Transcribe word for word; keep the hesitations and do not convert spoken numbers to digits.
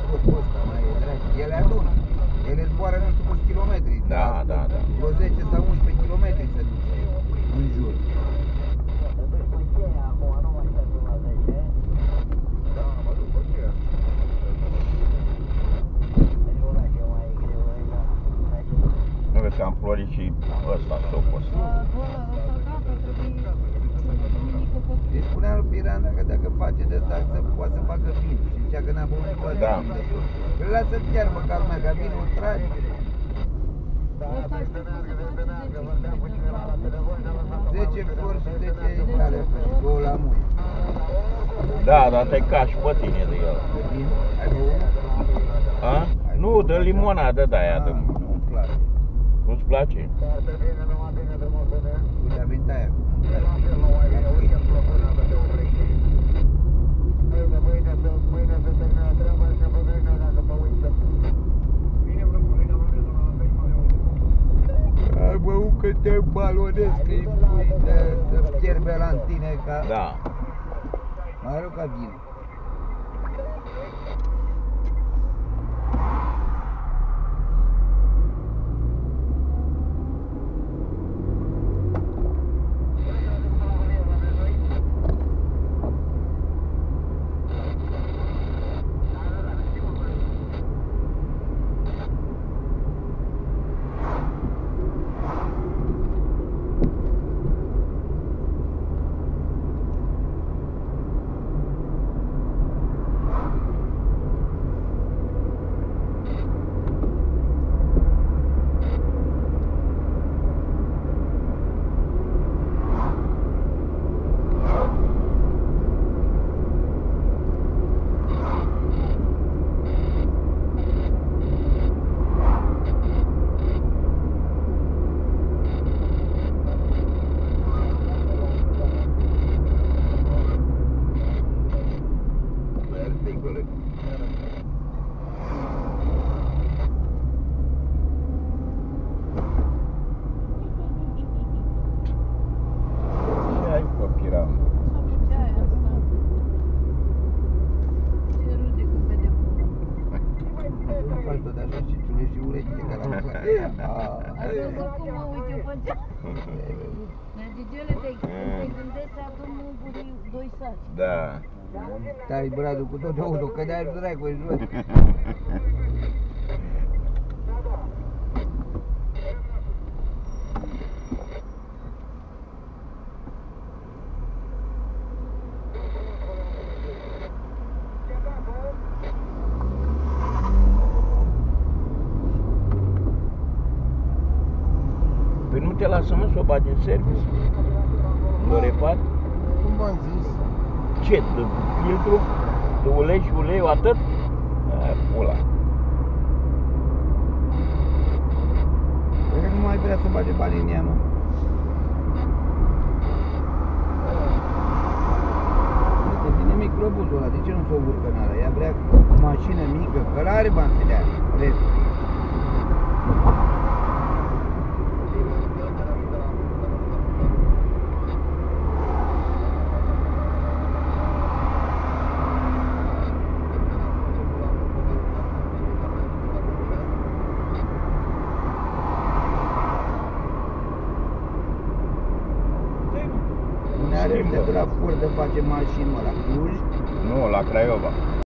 scopul ăsta, mai e drag. Ele adună. Ele zboară nu știu câți kilometri. Da, da, da. Vreo zece sau unsprezece kilometri se duce în jur. Nu vezi că am florit și ăsta socos. Îi spunea lui Piran că dacă face de asta să poate să facă vin. Și zicea că n-a băut toate. Da. Îl lasă chiar măcar lumea ca vinul trage. zece flori și zece hectare și două la mui. Da, dar te cași pe tine de el. De vin? Ai băut? A? Nu, de limonadă de-aia. De... Nu-mi place. Nu-ți place? Uite, a venit aia. Ai băut că te balonezi, că îi pui de, să fierbe la tine ca... Da. Mai rău ca vin. Da. Tai bradul cu tot auto, că de-aia dracu e jos. Păi nu te lasă, mă, să o bagi în service? Nu repar? Cum v-am zis? Ce? De filtru? De ulei și uleiul atât? Aia, pula. Cred că nu mai vrea să bage bani în ea, mă. Uite, vine microbuzul ăla, de ce nu s-o urcă în ala? Ea vrea o mașină mică, că ăla are bani să dea restul. Are de la Ford de face mașini, mă, la Cluj? Nu, la Craiova.